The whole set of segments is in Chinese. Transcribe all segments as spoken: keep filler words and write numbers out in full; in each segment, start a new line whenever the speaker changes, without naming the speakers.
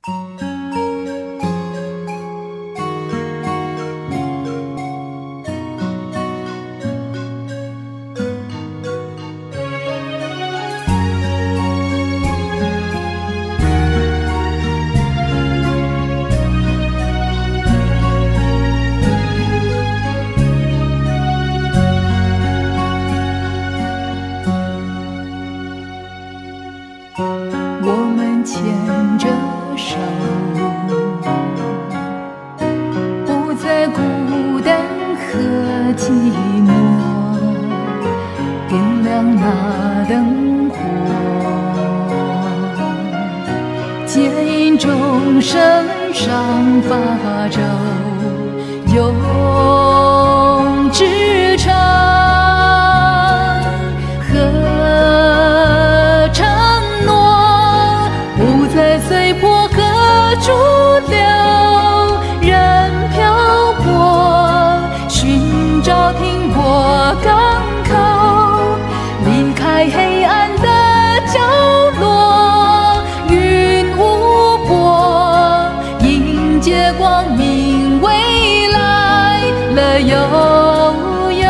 我们牵着手，不再孤单和寂寞，点亮那灯火，接引众生上法舟，永志长。随波和逐流，任漂泊，寻找停泊港口，离开黑暗的角落，云无波，迎接光明未来了悠悠。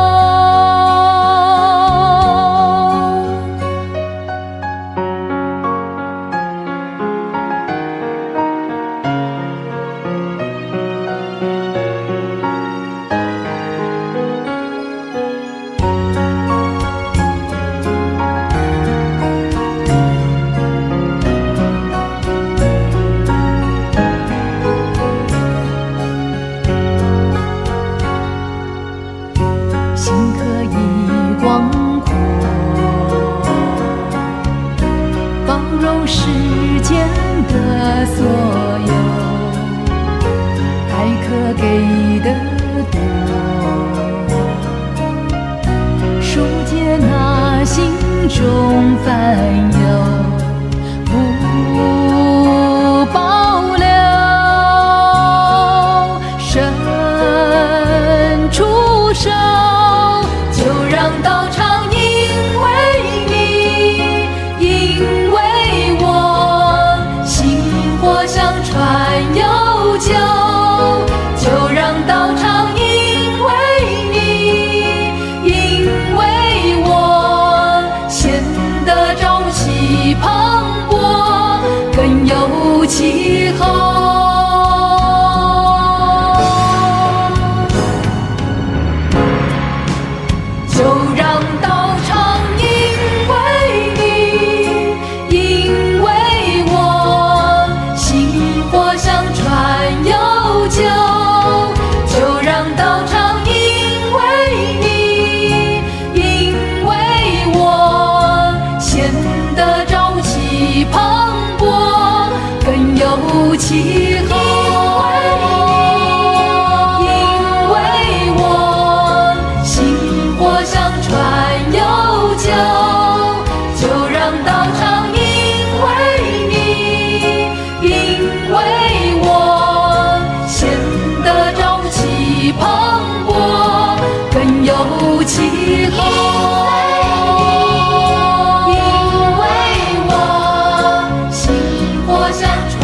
广阔，包容世间的所有，爱可给的多，疏解那心中烦忧，不保留，伸出手。就让道场因为你，因为我，薪火相传悠久。就让道场因为你，因为我，显得朝气磅礴，更有气候。就让道场因为你，因为我，薪火相传悠久。就让道场因为你，因为我，显得朝气磅礴，更有气候。相传悠久，就让道场因为你，因为我，显得朝气磅礴，更有气候。因为我，薪火相传。